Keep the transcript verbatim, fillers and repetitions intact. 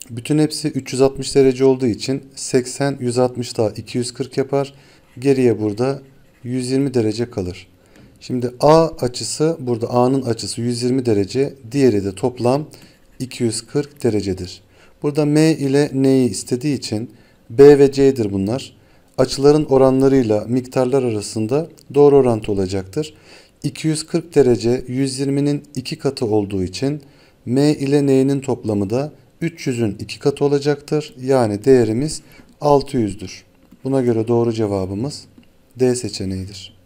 Bütün hepsi üç yüz altmış derece olduğu için seksen, yüz altmış daha iki yüz kırk yapar. Geriye burada yüz yirmi derece kalır. Şimdi A açısı, burada A'nın açısı yüz yirmi derece. Diğeri de toplam iki yüz kırk derecedir. Burada M ile N'yi istediği için B ve C'dir bunlar. Açıların oranlarıyla miktarlar arasında doğru orantı olacaktır. iki yüz kırk derece yüz yirminin iki katı olduğu için M ile N'nin toplamı da üç yüzün iki katı olacaktır. Yani değerimiz altı yüzdür. Buna göre doğru cevabımız D seçeneğidir.